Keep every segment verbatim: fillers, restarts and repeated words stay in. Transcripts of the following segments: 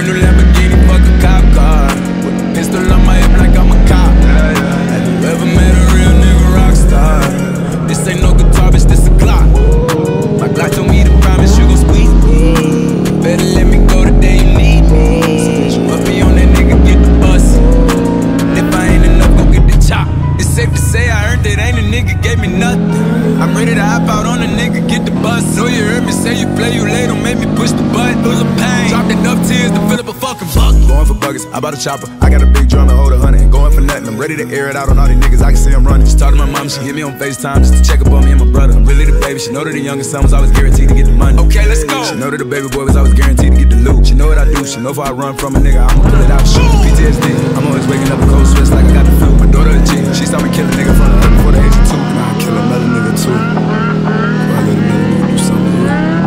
Brand new Lamborghini, fuck a cop car. With a pistol on my hip like I'm a cop. Have you ever met a real nigga rock star? This ain't no guitar, bitch, this a Glock. My Glock told me to promise you gon' squeeze me. Better let me go the day you need me. So must be on that nigga, get the bus. And if I ain't enough, go get the chop. It's safe to say I earned it, ain't a nigga gave me nothing. I'm ready to hop out on a nigga, get the bus. Know you heard me say you play, you late, don't make me push the button. Full of pain, dropped enough tears to fill up a fucking bucket. Going for buggers, I bought a chopper. I got a big drum to hold a hundred. Going for nothing, I'm ready to air it out on all these niggas. I can see I'm running. She talked to my mom, she hit me on FaceTime just to check up on me and my brother. I'm really the baby. She know that the youngest son was always guaranteed to get the money. Okay, let's go. She know that the baby boy was always guaranteed to get the loot. She know what I do. She know if I run from a nigga, I'ma pull it out. Shoot P T S D. I'm always waking up a cold sweats like I got the flu. My daughter a G. She saw me kill a nigga from the hood before the age of two. Now I kill another nigga too. Before I let another nigga do something to you.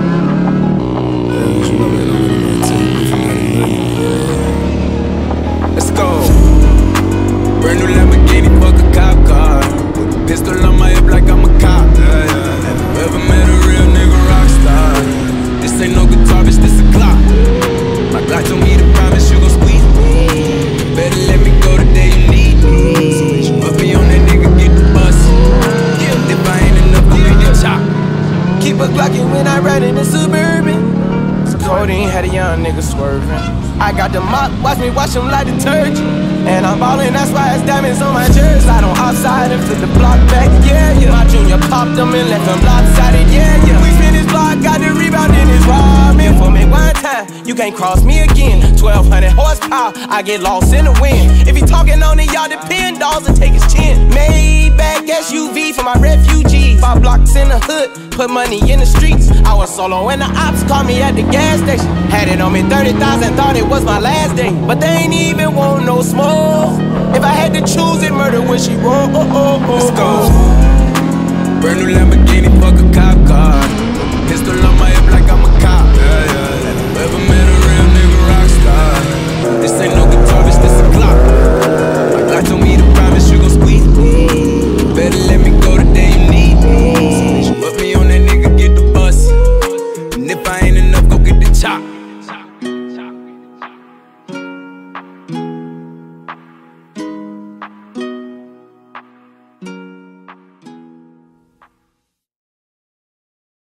Yeah, you know that I'm gonna tell you if you got it ready. Let's go. Brand new Lamborghini, fuck a cop car. With a pistol on my hip like I'm a cop. Yeah, yeah. Have you ever met a real nigga rock star? This ain't no guitar, bitch, this a Glock. My Glock told me to promise you gon' squeeze me. Better let me go the day you need me. So must be on that nigga, get the bus. Yeah, if I ain't enough, go get the chop. Keep a Glockin' when I ride in the Suburban. Codeine had a young nigga swerving. I got the mop, watch me wash him like detergent. And I'm ballin', that's why it's diamonds on my jersey. Slide on outside and flip the block back, yeah, yeah. My junior popped them and left him lopsided, yeah, yeah. We spin his block, got the rebound in his ramen. For me one time, you can't cross me again. twelve hundred horsepower, I get lost in the wind. If he talking on it, y'all depend, dolls and take his chin. Maybach S U V for my refugees. Five blocks in the hood, put money in the streets. I was solo and the ops called me at the gas station. Had it on me thirty thousand, thought it was my last day. But they ain't even want no smoke. If I had to choose it, murder would she roll? Oh, oh, oh, Let's go. Brand new Lamborghini, fuck a cop.